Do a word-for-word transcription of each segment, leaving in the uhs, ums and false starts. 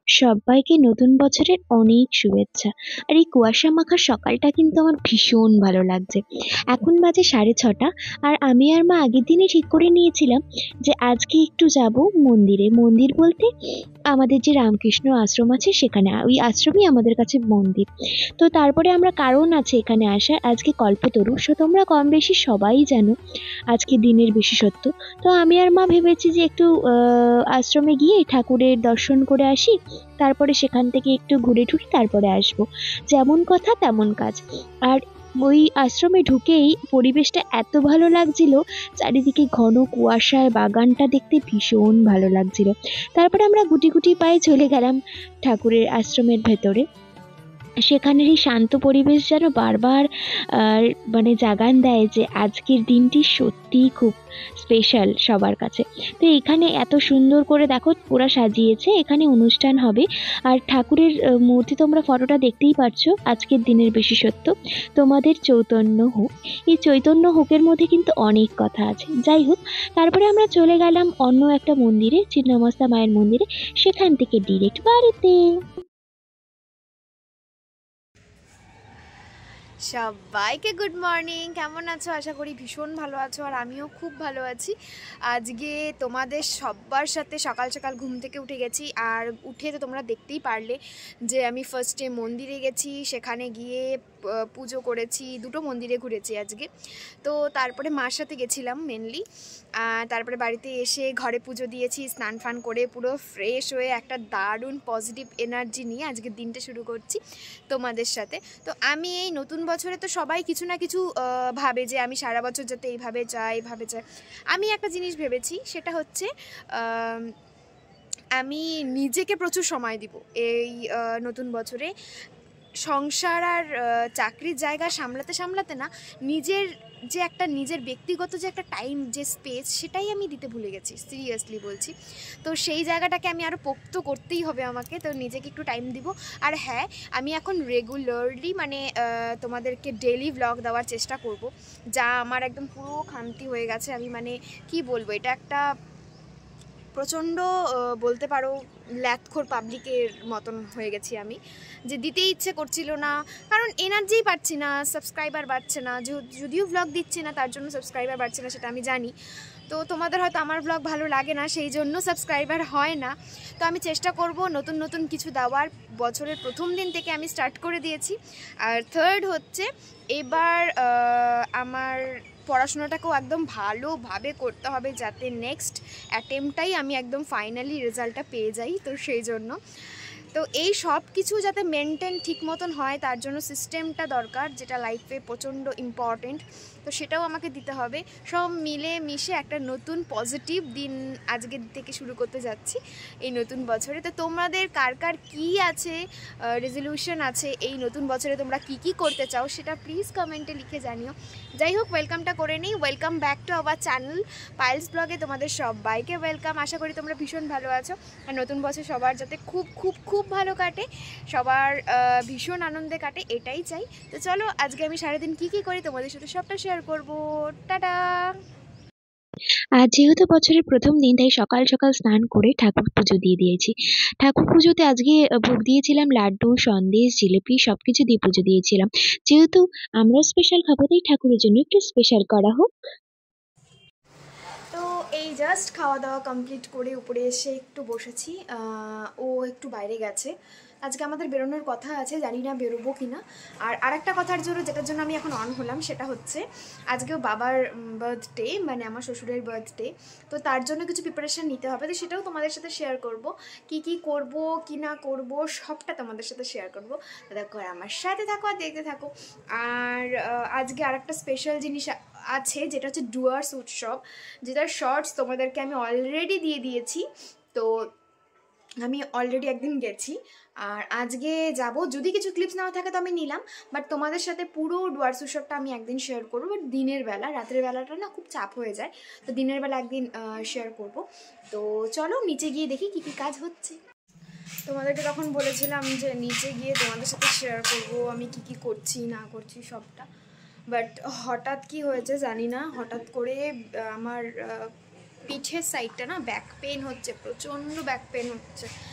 সবাইকে নতুন বছরের অনেক শুভেচ্ছা। আর এই কুয়াশা মাখা সকালটা কিন্তু আমার ভীষণ ভালো লাগছে। এখন বাজে সাড়ে ছটা। আর আমি আর মা আগের দিনে ঠিক করে নিয়েছিলাম যে আজকে একটু যাব মন্দিরে। মন্দির বলতে আমাদের যে রামকৃষ্ণ আশ্রম আছে সেখানে, ওই আশ্রমই আমাদের কাছে মন্দির। তো তারপরে আমরা কারণ আছে এখানে আসার, আজকে কল্পতরু, সো তোমরা কম বেশি সবাই জানো আজকে দিনের বিশেষত্ব। তো আমি আর মা ভেবেছি যে একটু আহ, আশ্রমে গিয়ে ঠাকুরের দর্শন করে আসি, তারপরে সেখান থেকে একটু ঘুরে টুরে তারপরে আসবো। যেমন কথা তেমন কাজ। আর ওই আশ্রমে ঢুকেই পরিবেশটা এত ভালো লাগছিল, চারিদিকে ঘন কুয়াশায় বাগানটা দেখতে ভীষণ ভালো লাগছিল। তারপরে আমরা গুটি গুটি পায়ে চলে গেলাম ঠাকুরের আশ্রমের ভেতরে। সেখানের এই শান্ত পরিবেশ যেন বারবার আহ, মানে জাগান দেয় যে আজকের দিনটি সত্যিই খুব স্পেশাল সবার কাছে। তো এখানে এত সুন্দর করে দেখো পুরা সাজিয়েছে, এখানে অনুষ্ঠান হবে। আর ঠাকুরের আহ, মূর্তি তোমরা ফটোটা দেখতেই পারছো। আজকের দিনের বিশেষত্ব তোমাদের চৈতন্য হোক। এই চৈতন্য হোকের মধ্যে কিন্তু অনেক কথা আছে। যাই হোক, তারপরে আমরা চলে গেলাম অন্য একটা মন্দিরে, ছিন্নমস্তা মায়ের মন্দিরে। সেখান থেকে ডিরেক্ট বাড়িতে। সবাইকে গুড মর্নিং। কেমন আছো? আশা করি ভীষণ ভালো আছো, আর আমিও খুব ভালো আছি। আজকে তোমাদের সবার সাথে সকাল সকাল ঘুম থেকে উঠে গেছি। আর উঠে তো তোমরা দেখতেই পারলে যে আমি ফার্স্টে মন্দিরে গেছি, সেখানে গিয়ে পুজো করেছি, দুটো মন্দিরে ঘুরেছি আজকে। তো তারপরে মার সাথে গেছিলাম মেনলি। তারপরে বাড়িতে এসে ঘরে পুজো দিয়েছি, স্নান ফান করে পুরো ফ্রেশ হয়ে একটা দারুণ পজিটিভ এনার্জি নিয়ে আজকের দিনটা শুরু করছি তোমাদের সাথে। তো আমি এই নতুন বছরে তো সবাই কিছু না কিছু ভাবে যে আমি সারা বছর যাতে এইভাবে চাই এইভাবে চাই। আমি একটা জিনিস ভেবেছি, সেটা হচ্ছে আমি নিজেকে প্রচুর সময় দিব এই নতুন বছরে। সংসার আর চাকরির জায়গা সামলাতে সামলাতে না, নিজের যে একটা নিজের ব্যক্তিগত যে একটা টাইম, যে স্পেস, সেটাই আমি দিতে ভুলে গেছি, সিরিয়াসলি বলছি। তো সেই জায়গাটাকে আমি আরও পোক্ত করতেই হবে আমাকে, তো নিজেকে একটু টাইম দিব। আর হ্যাঁ, আমি এখন রেগুলারলি মানে তোমাদেরকে ডেইলি ভ্লগ দেওয়ার চেষ্টা করব, যা আমার একদম পুরো খামতি হয়ে গেছে। আমি মানে কি বলবো, এটা একটা প্রচণ্ড বলতে পারো ল্যাথখোর পাবলিকের মতন হয়ে গেছি আমি, যে দিতে ইচ্ছে করছিল না, কারণ এনার্জিই পাচ্ছি না, সাবস্ক্রাইবার বাড়ছে না। যদিও ব্লগ দিচ্ছি না তার জন্য সাবস্ক্রাইবার বাড়ছে না, সেটা আমি জানি। তো তোমাদের হয়তো আমার ব্লগ ভালো লাগে না, সেই জন্য সাবস্ক্রাইবার হয় না। তো আমি চেষ্টা করব নতুন নতুন কিছু দেওয়ার। বছরের প্রথম দিন থেকে আমি স্টার্ট করে দিয়েছি। আর থার্ড হচ্ছে, এবার আমার পড়াশোনাটাকেও একদম ভালোভাবে করতে হবে, যাতে নেক্সট অ্যাটেম্পটাই আমি একদম ফাইনালি রেজাল্টটা পেয়ে যাই। তো সেই জন্য তো এই সব কিছু যাতে মেনটেন ঠিক মতন হয়, তার জন্য সিস্টেমটা দরকার, যেটা লাইফে প্রচণ্ড ইম্পর্টেন্ট। তো সেটাও আমাকে দিতে হবে। সব মিলে মিশে একটা নতুন পজিটিভ দিন আজকের থেকে শুরু করতে যাচ্ছি এই নতুন বছরে। তো তোমাদের কার কার কী আছে, রেজলিউশন আছে এই নতুন বছরে, তোমরা কি কি করতে চাও, সেটা প্লিজ কমেন্টে লিখে জানিও। যাই হোক, ওয়েলকামটা করে নিই। Welcome back to our channel Payel's ব্লগে। তোমাদের সবাইকে ওয়েলকাম। আশা করি তোমরা ভীষণ ভালো আছো, আর নতুন বছর সবার যাতে খুব খুব খুব ভালো কাটে, সবার ভীষণ আনন্দে কাটে, এটাই চাই। তো চলো, আজকে আমি সারাদিন কী কী করি তোমাদের সাথে সবটা শেয়ার করবো। টাটা। আজ যেহেতু বছরের প্রথম দিন, তাই সকাল সকাল স্নান করে ঠাকুর পুজো দিয়ে দিয়েছি। ঠাকুর পুজোতে আজকে ভোগ দিয়েছিলাম লাড্ডু, সন্দেশ, জিলিপি, সবকিছু দিয়ে পুজো দিয়েছিলাম। যেহেতু আমরা স্পেশাল খাবো, তাই ঠাকুরের জন্য একটু স্পেশাল করা হোক। তো এই জাস্ট খাওয়া দাওয়া কমপ্লিট করে উপরে এসে একটু বসেছি। ও একটু বাইরে গেছে, আজকে আমাদের বেরোনোর কথা আছে, জানি না বেরোবো কি না। আর আরেকটা কথার জন্য, যেটার জন্য আমি এখন অন হলাম, সেটা হচ্ছে আজকেও বাবার বার্থডে, মানে আমার শ্বশুরের বার্থডে। তো তার জন্য কিছু প্রিপারেশান নিতে হবে, তো সেটাও তোমাদের সাথে শেয়ার করব। কি কি করব কি না করব সবটা তোমাদের সাথে শেয়ার করব। দেখো, আমার সাথে থাকো আর দেখতে থাকো। আর আজকে আরেকটা স্পেশাল জিনিস আছে, যেটা হচ্ছে ডুয়ার্স উৎসব, যেটার শর্টস তোমাদেরকে আমি অলরেডি দিয়ে দিয়েছি। তো আমি অলরেডি একদিন গেছি, আর আজকে যাব। যদি কিছু ক্লিপস নাও থাকে তো আমি নিলাম, বাট তোমাদের সাথে পুরো ডুয়ার্স উৎসবটা আমি একদিন শেয়ার করবো। বাট দিনের বেলা, রাতের বেলাটা না খুব চাপ হয়ে যায়, তো দিনের বেলা একদিন শেয়ার করব। তো চলো নিচে গিয়ে দেখি কী কী কাজ হচ্ছে। তোমাদেরকে তখন বলেছিলাম যে নিচে গিয়ে তোমাদের সাথে শেয়ার করব আমি কি কি করছি না করছি সবটা। বাট হঠাৎ কি হয়েছে জানি না, হঠাৎ করে আমার পিঠের সাইডটা না ব্যাক পেন হচ্ছে, প্রচণ্ড ব্যাক পেন হচ্ছে।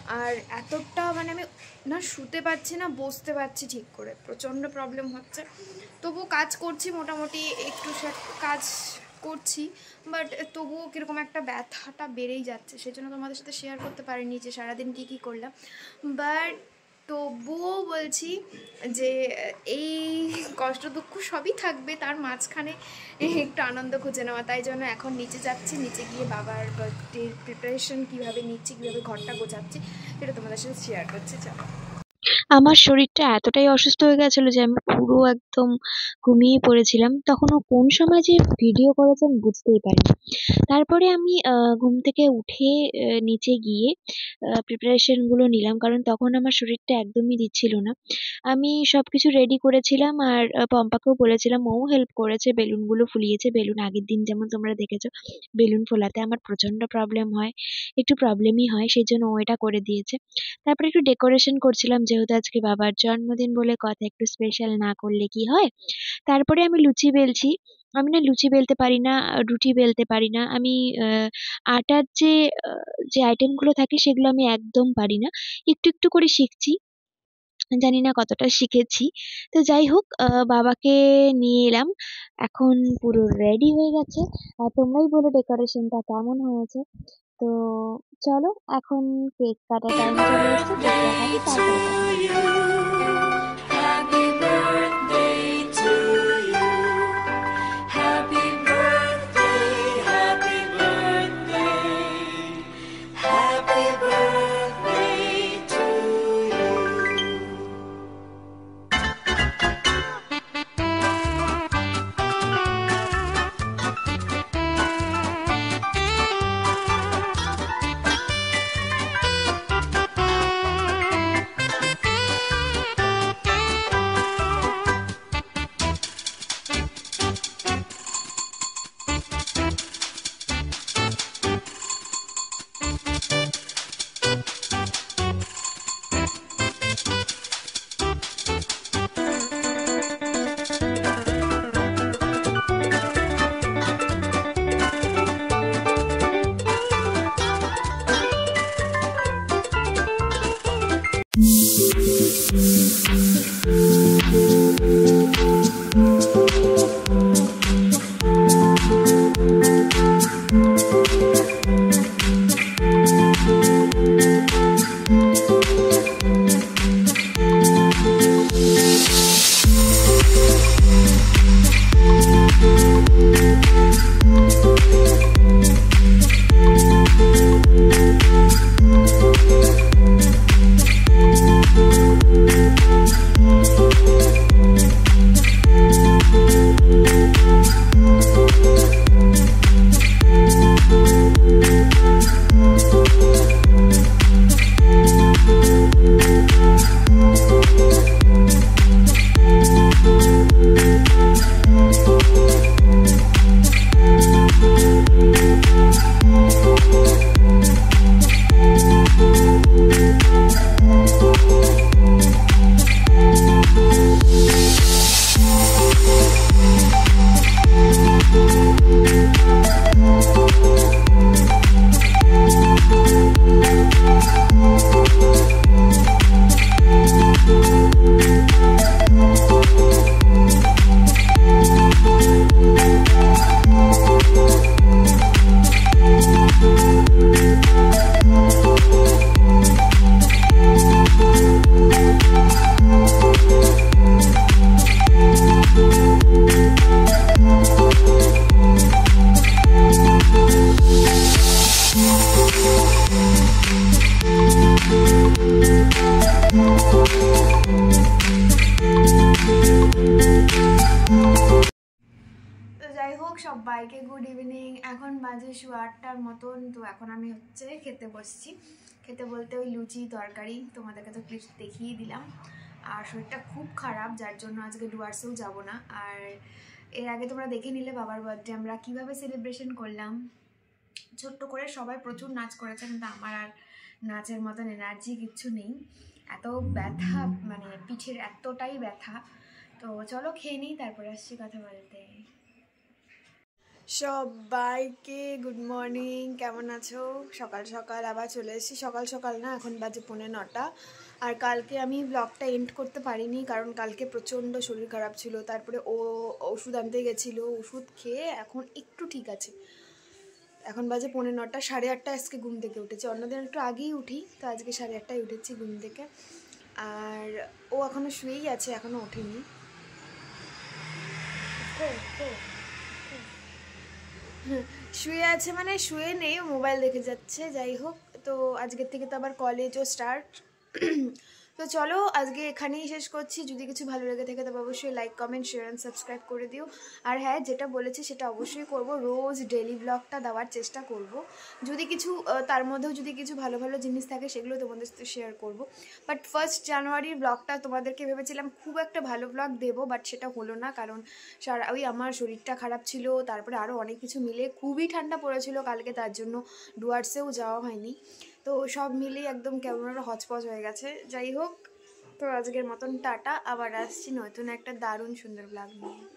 আর এতটা মানে আমি না শুতে পারছি না, বসতে পারছি ঠিক করে, প্রচণ্ড প্রবলেম হচ্ছে। তবুও কাজ করছি, মোটামুটি একটু কাজ করছি, বাট তবুও কীরকম একটা ব্যথাটা বেড়েই যাচ্ছে। সেই জন্য তোমাদের সাথে শেয়ার করতে পারিনি যে সারাদিন কী কী করলাম। বাট তবুও বলছি যে এই কষ্ট দুঃখ সবই থাকবে, তার মাঝখানে একটু আনন্দ খুঁজে নেওয়া। তাই জন্য এখন নিচে যাচ্ছি, নিচে গিয়ে বাবার বার্থডের প্রিপারেশন কীভাবে নিচ্ছি, কীভাবে ঘরটা গোছাচ্ছি, সেটা তোমাদের সাথে শেয়ার করছি। চলো। আমার শরীরটা এতটাই অসুস্থ হয়ে গেছিলো যে আমি পুরো একদম ঘুমিয়ে পড়েছিলাম। তখনও কোন সময় যে ভিডিও করেছে আমি বুঝতেই পারিনি। তারপরে আমি ঘুম থেকে উঠে নিচে গিয়ে প্রিপারেশনগুলো নিলাম, কারণ তখন আমার শরীরটা একদমই দিচ্ছিল না। আমি সব কিছু রেডি করেছিলাম আর পম্পাকেও বলেছিলাম, ও হেল্প করেছে, বেলুনগুলো ফুলিয়েছে। বেলুন আগের দিন যেমন তোমরা দেখেছো, বেলুন ফোলাতে আমার প্রচণ্ড প্রবলেম হয়, একটু প্রবলেমই হয়, সেই জন্য ও এটা করে দিয়েছে। তারপরে একটু ডেকোরেশন করছিলাম, যেহেতু আজকে বাবার জন্মদিন বলে কথা, একটু স্পেশাল না করলে কি হয়। তারপরে আমি লুচি বেলছি। আমি না লুচি বেলতে পারি না, রুটি বেলতে পারি না। আমি আটার যে যে আইটেমগুলো থাকে সেগুলো আমি একদম পারি না। একটু একটু করে শিখছি, জানি না কতটা শিখেছি। তো যাই হোক, বাবাকে নিয়ে এলাম, এখন পুরো রেডি হয়ে গেছে। আর তোমরাই বলো ডেকোরেশনটা কেমন হয়েছে। তো চলো, এখন কেক কাটা টাইম চলে এসেছে, কেকটা কাটি, তারপরে কথা বলছি। সবাইকে গুড ইভিনিং। এখন বাজে শো আটটার মতন। তো এখন আমি হচ্ছে খেতে বসছি। খেতে বলতে ওই লুচি তরকারি, তোমাদেরকে তো ক্লিপস দেখিয়ে দিলাম। আর শরীরটা খুব খারাপ, যার জন্য আজকে ডুয়ার্সেও যাব না। আর এর আগে তোমরা দেখে নিলে বাবার বার্থডে আমরা কীভাবে সেলিব্রেশন করলাম, ছোট্ট করে সবাই প্রচুর নাচ করেছে, কিন্তু আমার আর নাচের মতন এনার্জি কিচ্ছু নেই। এত ব্যথা, মানে পিঠের এতটাই ব্যথা। তো চলো খেয়ে নিই, তারপরে আসছি কথা বলতে। সবাইকে গুড মর্নিং, কেমন আছো? সকাল সকাল আবার চলে এসেছি, সকাল সকাল না, এখন বাজে পৌনে নটা। আর কালকে আমি ব্লগটা এন্ড করতে পারিনি, কারণ কালকে প্রচণ্ড শরীর খারাপ ছিল। তারপরে ও ওষুধ আনতে গেছিলো, ওষুধ খেয়ে এখন একটু ঠিক আছে। এখন বাজে পৌনে নটা, সাড়ে আটটা আজকে ঘুম থেকে উঠেছি। অন্যদিন একটু আগেই উঠি, তো আজকে সাড়ে আটটায় উঠেছি ঘুম থেকে। আর ও এখনও শুয়েই আছে, এখনও ওঠেনি। শুয়ে আছে মানে শুয়ে নেই, মোবাইল দেখে যাচ্ছে। যাই হোক, তো আজকের থেকে তো আবার কলেজও স্টার্ট। তো চলো আজকে এখানেই শেষ করছি। যদি কিছু ভালো লেগে থাকে তবে অবশ্যই like, comment, share and subscribe করে দিও। আর হ্যাঁ, যেটা বলেছি সেটা অবশ্যই করব, রোজ ডেলি ব্লগটা দেওয়ার চেষ্টা করব। যদি কিছু তার মধ্যেও যদি কিছু ভালো ভালো জিনিস থাকে সেগুলো তোমাদের সাথে শেয়ার করব। বাট ফার্স্ট জানুয়ারির ব্লগটা তোমাদেরকে ভেবেছিলাম খুব একটা ভালো ব্লগ দেবো, বাট সেটা হলো না, কারণ সারা ওই আমার শরীরটা খারাপ ছিল, তারপরে আরও অনেক কিছু মিলে খুবই ঠান্ডা পড়েছিল কালকে, তার জন্য ডুয়ার্সেও যাওয়া হয়নি। তো সব মিলেই একদম কেমন একটা হচপচ হয়ে গেছে। যাই হোক, তো আজকের মতন টাটা, আবার আসছি নতুন একটা দারুণ সুন্দর ব্লগ নিয়ে।